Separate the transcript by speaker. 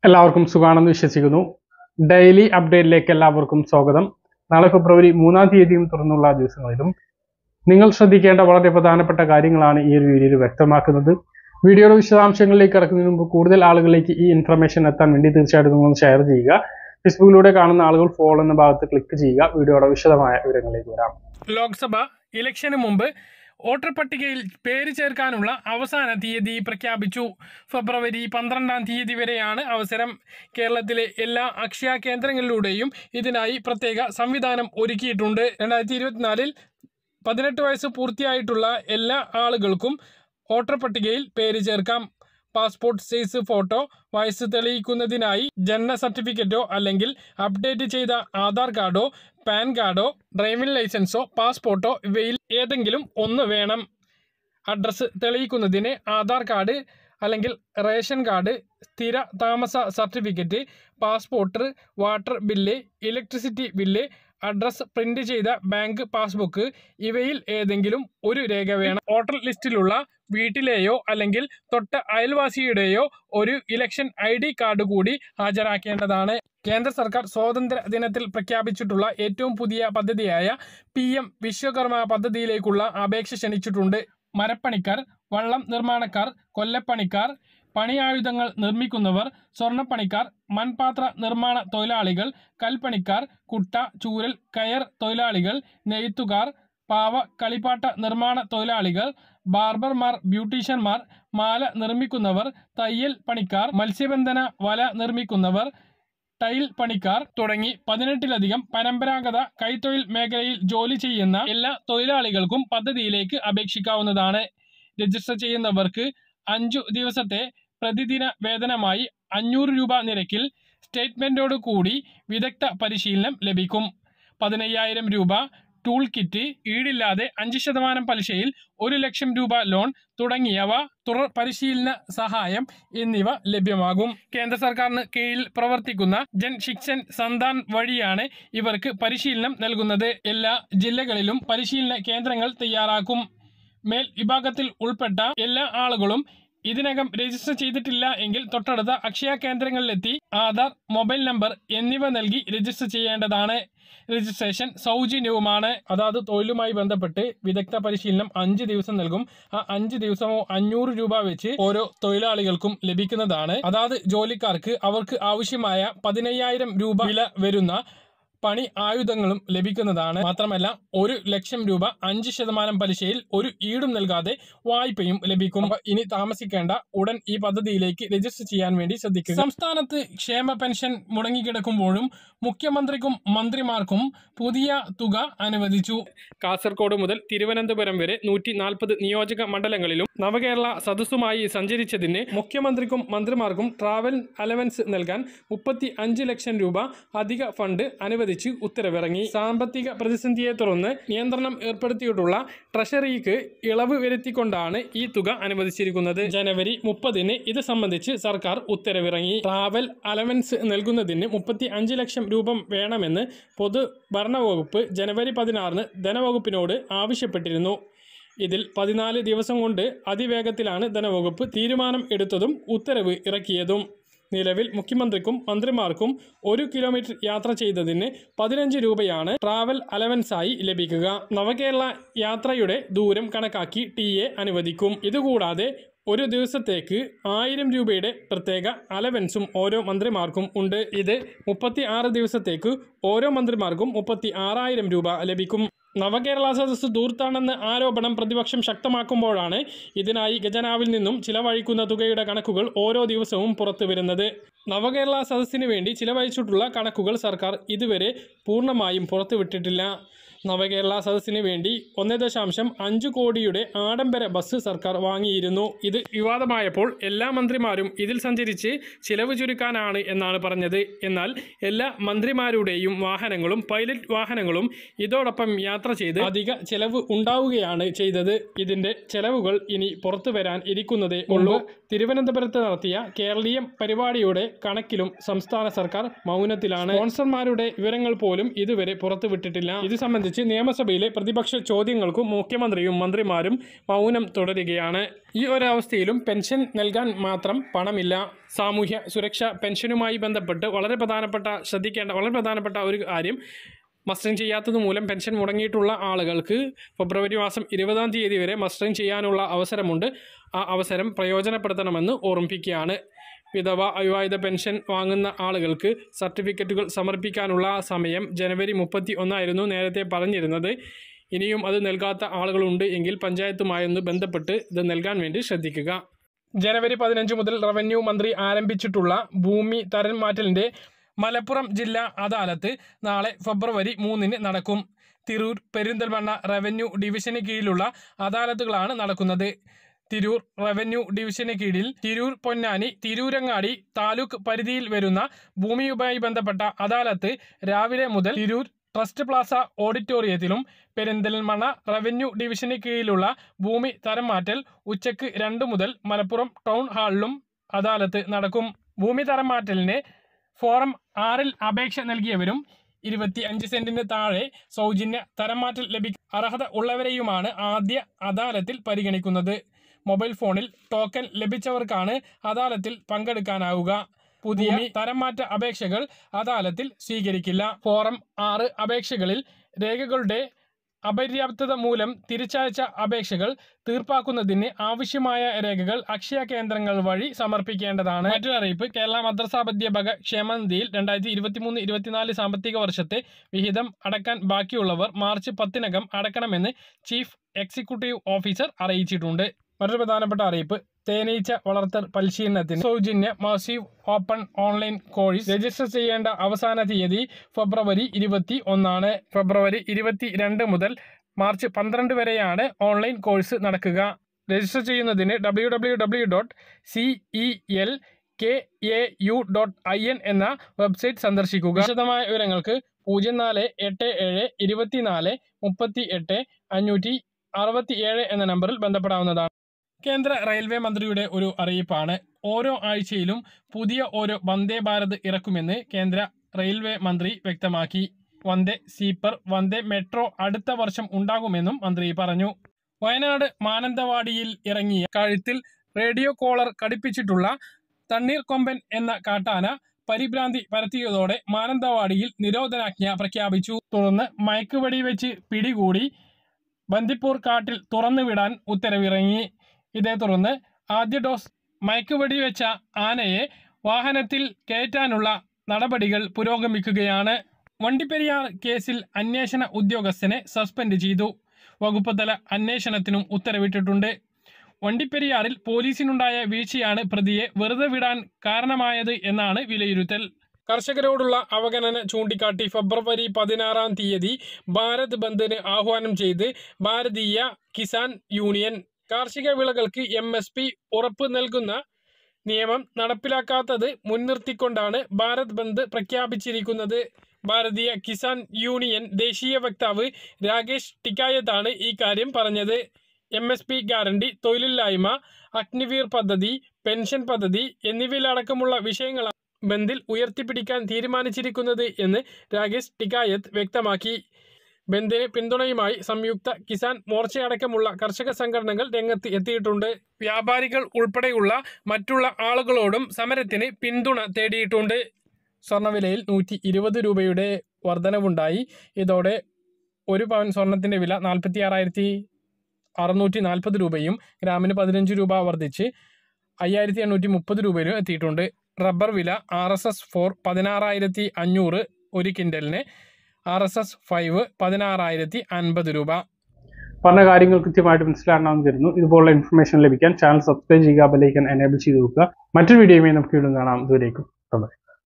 Speaker 1: എല്ലാവർക്കും സുഖാണെന്ന് വിശ്വസിക്കുന്നു. ഡെയിലി അപ്ഡേറ്റിലേക്ക് എല്ലാവർക്കും സ്വാഗതം. നാളെ ഫെബ്രുവരി 3-ാം തീയതിയും തുറന്നുള്ള ദിവസങ്ങളിലും നിങ്ങൾ ശ്രദ്ധിക്കേണ്ട വളരെ പ്രധാനപ്പെട്ട കാര്യങ്ങളാണ് ഈ ഒരു വീഡിയോയിൽ വ്യക്തമാക്കുന്നത്. വീഡിയോയുടെ വിശദാംശങ്ങളിലേക്ക് കടക്കുന്നതിന് മുമ്പ് കൂടുതൽ ആളുകളിലേക്ക് ഈ ഇൻഫർമേഷൻ എത്താൻ വേണ്ടി തീർച്ചയായിട്ടും നിങ്ങൾ ഷെയർ ചെയ്യുക. ഫേസ്ബുക്കിലൂടെ കാണുന്ന ആളുകൾ ഫോളോ എന്ന ഭാഗത്ത് ക്ലിക്ക് ചെയ്യുക. വീഡിയോയുടെ വിശദമായ വിവരങ്ങളിലേക്ക് വരാം.
Speaker 2: ലോക്സഭ ഇലക്ഷന് മുമ്പ് വോട്ടർ പട്ടികയിൽ പേര് ചേർക്കാനുള്ള അവസാന തീയതി പ്രഖ്യാപിച്ചു. ഫെബ്രുവരി 12-ാം തീയതി വരെയാണ് അവസരം. കേരളത്തിലെ എല്ലാ അക്ഷയ കേന്ദ്രങ്ങളിലൂടെയും ഇതിനായി പ്രത്യേക സംവിധാനം ഒരുക്കിയിട്ടുണ്ട്. 2024-ൽ 18 വയസ്സ് പൂർത്തിയായിട്ടുള്ള എല്ലാ ആളുകൾക്കും വോട്ടർ പട്ടികയിൽ പേര് ചേർക്കാം. പാസ്പോർട്ട് സൈസ് ഫോട്ടോ, വയസ്സ് തെളിയിക്കുന്നതിനായി ജനന സർട്ടിഫിക്കറ്റോ അല്ലെങ്കിൽ അപ്ഡേറ്റ് ചെയ്ത ആധാർ കാർഡോ പാൻ കാർഡോ ഡ്രൈവിംഗ് ലൈസൻസോ പാസ്പോർട്ടോ ഇവയിൽ ഏതെങ്കിലും ഒന്ന് വേണം. അഡ്രസ്സ് തെളിയിക്കുന്നതിന് ആധാർ കാർഡ് അല്ലെങ്കിൽ റേഷൻ കാർഡ്, സ്ഥിര താമസ certificate, passport, water bill, electricity bill, address print ചെയ്ത ബാങ്ക് പാസ്ബുക്ക് ഇവയിൽ ഏതെങ്കിലും ഒരു രേഖ വേണം. വോട്ടർ ലിസ്റ്റിലുള്ള വീട്ടിലെയോ അല്ലെങ്കിൽ തൊട്ട അയൽവാസിയുടെയോ ഒരു ഇലക്ഷൻ ID കാർഡ് കൂടി ഹാജരാക്കേണ്ടതാണ്. കേന്ദ്ര സർക്കാർ സ്വാതന്ത്ര്യ ദിനത്തിൽ പ്രഖ്യാപിച്ചിട്ടുള്ള ഏറ്റവും പുതിയ പദ്ധതിയായ PM വിശ്വകർമ്മ പദ്ധതിയിലേക്കുള്ള അപേക്ഷ ക്ഷണിച്ചിട്ടുണ്ട്. മരപ്പണിക്കാർ, വള്ളം നിർമ്മാണക്കാർ, കൊല്ലപ്പണിക്കാർ, പണിയായുധങ്ങൾ നിർമ്മിക്കുന്നവർ, സ്വർണ്ണപ്പണിക്കാർ, മൺപാത്ര നിർമ്മാണ തൊഴിലാളികൾ, കൽപ്പണിക്കാർ, കുട്ട, ചൂരൽ, കയർ തൊഴിലാളികൾ, നെയ്ത്തുകാർ, പാവ കളിപ്പാട്ട നിർമ്മാണ തൊഴിലാളികൾ, ബാർബർമാർ, ബ്യൂട്ടീഷ്യന്മാർ, മാല നിർമ്മിക്കുന്നവർ, തയ്യൽ പണിക്കാർ, മത്സ്യബന്ധന വല നിർമ്മിക്കുന്നവർ, ടൈൽ പണിക്കാർ തുടങ്ങി 18-ലധികം പരമ്പരാഗത കൈത്തൊഴിൽ മേഖലയിൽ ജോലി ചെയ്യുന്ന എല്ലാ തൊഴിലാളികൾക്കും പദ്ധതിയിലേക്ക് അപേക്ഷിക്കാവുന്നതാണ്. രജിസ്റ്റർ ചെയ്യുന്നവർക്ക് 5 ദിവസത്തെ പ്രതിദിന വേതനമായി 500 രൂപ നിരക്കിൽ സ്റ്റേറ്റ്മെന്റോട് കൂടി വിദഗ്ധ പരിശീലനം ലഭിക്കും. 15,000 രൂപ ടൂൾ കിറ്റ്, ഈടില്ലാതെ 5% പലിശയിൽ 1 ലക്ഷം രൂപ ലോൺ തുടങ്ങിയവ, തുടർ പരിശീലന സഹായം എന്നിവ ലഭ്യമാകും. കേന്ദ്ര സർക്കാരിന് കീഴിൽ പ്രവർത്തിക്കുന്ന ജൻ ശിക്ഷൻ സന്താൻ വഴിയാണ് ഇവർക്ക് പരിശീലനം നൽകുന്നത്. എല്ലാ ജില്ലകളിലും പരിശീലന കേന്ദ്രങ്ങൾ തയ്യാറാക്കും. മേൽ വിഭാഗത്തിൽ ഉൾപ്പെട്ട എല്ലാ ആളുകളും ഇതിനകം രജിസ്റ്റർ ചെയ്തിട്ടില്ല എങ്കിൽ തൊട്ടടുത്ത അക്ഷയ കേന്ദ്രങ്ങളിലെത്തി ആധാർ, മൊബൈൽ നമ്പർ എന്നിവ നൽകി രജിസ്റ്റർ ചെയ്യേണ്ടതാണ്. രജിസ്ട്രേഷൻ സൗജന്യവുമാണ്. അതാത് തൊഴിലുമായി ബന്ധപ്പെട്ട് വിദഗ്ധ പരിശീലനം 5 ദിവസം നൽകും. ആ 5 ദിവസമോ 500 രൂപ വെച്ച് ഓരോ തൊഴിലാളികൾക്കും ലഭിക്കുന്നതാണ്. അതാത് ജോലിക്കാർക്ക് അവർക്ക് ആവശ്യമായ 15,000 രൂപ വില വരുന്ന പണി ആയുധങ്ങളും ലഭിക്കുന്നതാണ്. മാത്രമല്ല 1 ലക്ഷം രൂപ 5% പലിശയിൽ ഒരു ഈടും നൽകാതെ വായ്പയും ലഭിക്കും. ഇനി താമസിക്കേണ്ട, ഉടൻ ഈ പദ്ധതിയിലേക്ക് രജിസ്റ്റർ ചെയ്യാൻ വേണ്ടി ശ്രദ്ധിക്കുക. സംസ്ഥാനത്ത് ക്ഷേമ പെൻഷൻ മുടങ്ങിക്കിടക്കുമ്പോഴും മുഖ്യമന്ത്രിക്കും മന്ത്രിമാർക്കും പുതിയ തുക അനുവദിച്ചു. കാസർഗോഡ് മുതൽ തിരുവനന്തപുരം വരെ 140 നിയോജക മണ്ഡലങ്ങളിലും നവകേരള സദസ്സുമായി സഞ്ചരിച്ചതിന് മുഖ്യമന്ത്രിക്കും മന്ത്രിമാർക്കും ട്രാവൽ അലവൻസ് നൽകാൻ 35 ലക്ഷം രൂപ അധിക ഫണ്ട് അനുവദിച്ചു ഉത്തരവിറങ്ങി. സാമ്പത്തിക പ്രതിസന്ധിയെ തുടർന്ന് നിയന്ത്രണം ഏർപ്പെടുത്തിയിട്ടുള്ള ട്രഷറിക്ക് ഇളവ് വരുത്തിക്കൊണ്ടാണ് ഈ തുക അനുവദിച്ചിരിക്കുന്നത്. ജനുവരി 30-ന് ഇത് സംബന്ധിച്ച് സർക്കാർ ഉത്തരവിറങ്ങി. ട്രാവൽ അലവൻസ് നൽകുന്നതിന് 35 ലക്ഷം രൂപ വേണമെന്ന് പൊതുഭരണ വകുപ്പ് ജനുവരി 16-ന് ധനവകുപ്പിനോട് ആവശ്യപ്പെട്ടിരുന്നു. ഇതിൽ 14 ദിവസം കൊണ്ട് അതിവേഗത്തിലാണ് ധനവകുപ്പ് തീരുമാനം എടുത്തതും ഉത്തരവ് ഇറക്കിയതും. നിലവിൽ മുഖ്യമന്ത്രിക്കും മന്ത്രിമാർക്കും 1 കിലോമീറ്റർ യാത്ര ചെയ്തതിന് 15 രൂപയാണ് ട്രാവൽ അലവൻസായി ലഭിക്കുക. നവകേരള യാത്രയുടെ ദൂരം കണക്കാക്കി TA അനുവദിക്കും. ഇതുകൂടാതെ ഒരു ദിവസത്തേക്ക് 1000 രൂപയുടെ പ്രത്യേക അലവൻസും ഓരോ മന്ത്രിമാർക്കും ഉണ്ട്. ഇത് 36 ദിവസത്തേക്ക് ഓരോ മന്ത്രിമാർക്കും 36,000 രൂപ ലഭിക്കും. നവകേരള സദസ്സ് ദൂർത്താണെന്ന ആരോപണം പ്രതിപക്ഷം ശക്തമാക്കുമ്പോഴാണ് ഇതിനായി ഖജനാവിൽ നിന്നും ചിലവഴിക്കുന്ന തുകയുടെ കണക്കുകൾ ഓരോ ദിവസവും പുറത്തു വരുന്നത്. നവകേരള സദസ്സിന് വേണ്ടി ചിലവഴിച്ചിട്ടുള്ള കണക്കുകൾ സർക്കാർ ഇതുവരെ പൂർണ്ണമായും പുറത്തുവിട്ടിട്ടില്ല. നവകേരള സദസ്സിന് വേണ്ടി 1.5 കോടിയുടെ ആഡംബര ബസ് സർക്കാർ വാങ്ങിയിരുന്നു. ഇത് വിവാദമായപ്പോൾ എല്ലാ മന്ത്രിമാരും ഇതിൽ സഞ്ചരിച്ച് ചിലവ് ചുരുക്കാനാണ് എന്നാണ് പറഞ്ഞത്. എന്നാൽ എല്ലാ മന്ത്രിമാരുടെയും വാഹനങ്ങളും പൈലറ്റ് വാഹനങ്ങളും ഇതോടൊപ്പം യാത്ര ചെയ്ത് അധിക ചെലവ് ഉണ്ടാവുകയാണ് ചെയ്തത്. ഇതിന്റെ ചെലവുകൾ ഇനി പുറത്തു വരാൻ ഇരിക്കുന്നതേ ഉള്ളൂ. തിരുവനന്തപുരത്ത് നടത്തിയ കേരളീയം പരിപാടിയുടെ കണക്കിലും സംസ്ഥാന സർക്കാർ മൗനത്തിലാണ്. സ്പോൺസർമാരുടെ വിവരങ്ങൾ പോലും ഇതുവരെ പുറത്തുവിട്ടിട്ടില്ല. ഇത് സംബന്ധിച്ച് സംബന്ധിച്ച് നിയമസഭയിലെ പ്രതിപക്ഷ ചോദ്യങ്ങൾക്കും മുഖ്യമന്ത്രിയും മന്ത്രിമാരും മൗനം തുടരുകയാണ്. ഈ ഒരവസ്ഥയിലും പെൻഷൻ നൽകാൻ മാത്രം പണമില്ല. സാമൂഹ്യ സുരക്ഷാ പെൻഷനുമായി ബന്ധപ്പെട്ട് വളരെ പ്രധാനപ്പെട്ട ഒരു കാര്യം, മസ്റ്ററിംഗ് ചെയ്യാത്തത് മൂലം പെൻഷൻ മുടങ്ങിയിട്ടുള്ള ആളുകൾക്ക് ഫെബ്രുവരി മാസം 20-ാം തീയതി വരെ മസ്റ്ററിംഗ് ചെയ്യാനുള്ള അവസരമുണ്ട്. ആ അവസരം പ്രയോജനപ്പെടുത്തണമെന്ന് ഓർമ്മിപ്പിക്കുകയാണ്. വിധവ അവിവാഹിത പെൻഷൻ വാങ്ങുന്ന ആളുകൾക്ക് സർട്ടിഫിക്കറ്റുകൾ സമർപ്പിക്കാനുള്ള സമയം ജനുവരി 31 നേരത്തെ പറഞ്ഞിരുന്നത്. ഇനിയും അത് നൽകാത്ത ആളുകളുണ്ട് എങ്കിൽ പഞ്ചായത്തുമായൊന്ന് ബന്ധപ്പെട്ട് ഇത് നൽകാൻ വേണ്ടി ശ്രദ്ധിക്കുക. ജനുവരി 15 മുതൽ റവന്യൂ മന്ത്രി ആരംഭിച്ചിട്ടുള്ള ഭൂമി തരം മാറ്റലിൻ്റെ മലപ്പുറം ജില്ലാ അദാലത്ത് നാളെ ഫെബ്രുവരി 3 നടക്കും. തിരൂർ, പെരിന്തൽമണ്ണ റവന്യൂ ഡിവിഷന് കീഴിലുള്ള അദാലത്തുകളാണ് നടക്കുന്നത്. തിരൂർ റവന്യൂ ഡിവിഷന് കീഴിൽ തിരൂർ, പൊന്നാനി, തിരൂരങ്ങാടി താലൂക്ക് പരിധിയിൽ വരുന്ന ഭൂമിയുമായി ബന്ധപ്പെട്ട അദാലത്ത് രാവിലെ മുതൽ തിരൂർ ട്രസ്റ്റ് പ്ലാസ ഓഡിറ്റോറിയത്തിലും, പെരിന്തൽമണ്ണ റവന്യൂ ഡിവിഷന് കീഴിലുള്ള ഭൂമി തരം മാറ്റൽ ഉച്ചയ്ക്ക് 2 മുതൽ മലപ്പുറം ടൗൺ ഹാളിലും അദാലത്ത് നടക്കും. ഭൂമി തരം മാറ്റലിന് ഫോറം 6 അപേക്ഷ നൽകിയവരും 25 സെന്റിന് താഴെ സൗജന്യ തരം മാറ്റൽ അർഹത ഉള്ളവരെയുമാണ് ആദ്യ അദാലത്തിൽ പരിഗണിക്കുന്നത്. മൊബൈൽ ഫോണിൽ ടോക്കൺ ലഭിച്ചവർക്കാണ് അദാലത്തിൽ പങ്കെടുക്കാനാവുക. പുതിയ തരം മാറ്റ അപേക്ഷകൾ അദാലത്തിൽ സ്വീകരിക്കില്ല. ഫോറം 6 അപേക്ഷകളിൽ രേഖകളുടെ അപര്യാപ്തത മൂലം തിരിച്ചയച്ച അപേക്ഷകൾ തീർപ്പാക്കുന്നതിന് ആവശ്യമായ രേഖകൾ അക്ഷയ കേന്ദ്രങ്ങൾ വഴി സമർപ്പിക്കേണ്ടതാണ്. മറ്റൊരു അറിയിപ്പ്, കേരള മദ്രസാപദ്ധ്യപക ക്ഷേമനിധിയിൽ 2023-24 സാമ്പത്തിക വർഷത്തെ വിഹിതം അടക്കാൻ ബാക്കിയുള്ളവർ മാർച്ച് 10-നകം അടക്കണമെന്ന് ചീഫ് എക്സിക്യൂട്ടീവ് ഓഫീസർ അറിയിച്ചിട്ടുണ്ട്. മറ്റൊരു പ്രധാനപ്പെട്ട അറിയിപ്പ്, തേനീച്ച വളർത്തൽ പരിശീലനത്തിന് സൗജന്യ massive open online course register ചെയ്യേണ്ട അവസാന തീയതി ഫെബ്രുവരി 21. ഫെബ്രുവരി 22 മുതൽ മാർച്ച് 12 വരെയാണ് ഓൺലൈൻ കോഴ്സ് നടക്കുക. രജിസ്റ്റർ ചെയ്യുന്നതിന് www.celkau.in എന്ന വെബ്സൈറ്റ് സന്ദർശിക്കുക. വിശദമായ വിവരങ്ങൾക്ക് 0487 24 38 567 എന്ന നമ്പറിൽ ബന്ധപ്പെടാവുന്നതാണ്. കേന്ദ്ര റെയിൽവേ മന്ത്രിയുടെ ഒരു അറിയിപ്പാണ്. ഓരോ ആഴ്ചയിലും പുതിയ ഓരോ വന്ദേ ഭാരത് ഇറക്കുമെന്ന് കേന്ദ്ര റെയിൽവേ മന്ത്രി വ്യക്തമാക്കി. വന്ദേ സീപ്പർ, വന്ദേ മെട്രോ അടുത്ത വർഷം ഉണ്ടാകുമെന്നും മന്ത്രി പറഞ്ഞു. വയനാട് മാനന്തവാടിയിൽ ഇറങ്ങിയ കഴുത്തിൽ റേഡിയോ കോളർ ഘടിപ്പിച്ചിട്ടുള്ള തണ്ണീർക്കൊമ്പൻ എന്ന കാട്ടാന പരിഭ്രാന്തി പരത്തിയതോടെ മാനന്തവാടിയിൽ നിരോധനാജ്ഞ പ്രഖ്യാപിച്ചു. തുടർന്ന് മയക്കുവെടി വെച്ച് പിടികൂടി ബന്ദിപ്പൂർ കാട്ടിൽ തുറന്നുവിടാൻ ഉത്തരവിറങ്ങി. ഇതേ തുടർന്ന് ആദ്യ ഡോസ് മയക്കുവെടി വെച്ച ആനയെ വാഹനത്തിൽ കയറ്റാനുള്ള നടപടികൾ പുരോഗമിക്കുകയാണ്. വണ്ടിപ്പെരിയാർ കേസിൽ അന്വേഷണ ഉദ്യോഗസ്ഥനെ സസ്പെൻഡ് ചെയ്തു. വകുപ്പ് തല അന്വേഷണത്തിനും ഉത്തരവിട്ടിട്ടുണ്ട്. വണ്ടിപ്പെരിയാറിൽ പോലീസിനുണ്ടായ വീഴ്ചയാണ് പ്രതിയെ വെറുതെ വിടാൻ കാരണമായത് എന്നാണ് വിലയിരുത്തൽ. കർഷകരോടുള്ള അവഗണന ചൂണ്ടിക്കാട്ടി ഫെബ്രുവരി 16-ാം തീയതി ഭാരത് ബന്ദിന് ആഹ്വാനം ചെയ്ത് ഭാരതീയ കിസാൻ യൂണിയൻ. കാർഷിക വിളകൾക്ക് MSP ഉറപ്പ് നൽകുന്ന നിയമം നടപ്പിലാക്കാത്തത് മുൻനിർത്തിക്കൊണ്ടാണ് ഭാരത് ബന്ദ് പ്രഖ്യാപിച്ചിരിക്കുന്നത്. ഭാരതീയ കിസാൻ യൂണിയൻ ദേശീയ വക്താവ് രാകേഷ് ടിക്കായത്താണ് ഈ കാര്യം പറഞ്ഞത്. MSP ഗ്യാരണ്ടി, തൊഴിലില്ലായ്മ, അഗ്നിവീർ പദ്ധതി, പെൻഷൻ പദ്ധതി എന്നിവയിലടക്കമുള്ള വിഷയങ്ങളാണ് ബന്ദിൽ ഉയർത്തിപ്പിടിക്കാൻ തീരുമാനിച്ചിരിക്കുന്നത് എന്ന് രാകേഷ് ടിക്കായത്ത് വ്യക്തമാക്കി. ബന്ദിന് പിന്തുണയുമായി സംയുക്ത കിസാൻ മോർച്ചയടക്കമുള്ള കർഷക സംഘടനകൾ രംഗത്ത് എത്തിയിട്ടുണ്ട്. വ്യാപാരികൾ ഉൾപ്പെടെയുള്ള മറ്റുള്ള ആളുകളോടും സമരത്തിന് പിന്തുണ തേടിയിട്ടുണ്ട്. സ്വർണ്ണവിലയിൽ 120 രൂപയുടെ വർധനവുണ്ടായി. ഇതോടെ 1 പവൻ സ്വർണത്തിൻ്റെ വില 46,640 രൂപയും ഗ്രാമിന് 15 രൂപ വർദ്ധിച്ച് 5,830 രൂപയിലും എത്തിയിട്ടുണ്ട്. റബ്ബർ വില RSS 4 16,500 ഒരു കിൻഡലിന്, RSS 5 16,050 രൂപ.
Speaker 1: പറഞ്ഞ കാര്യങ്ങൾ കൃത്യമായിട്ട് മനസ്സിലാക്കണമെന്ന് കരുതുന്നു. ഇതുപോലുള്ള ഇൻഫർമേഷൻ ലഭിക്കാൻ ചാനൽ സബ്സ്ക്രൈബ് ചെയ്യുക, ബെൽ ഐക്കൺ എനേബിൾ ചെയ്ത് വെക്കുക. മറ്റൊരു വീഡിയോയുമായി നമുക്ക് വീണ്ടും കാണാം. ദൂരേക്കും ബൈ.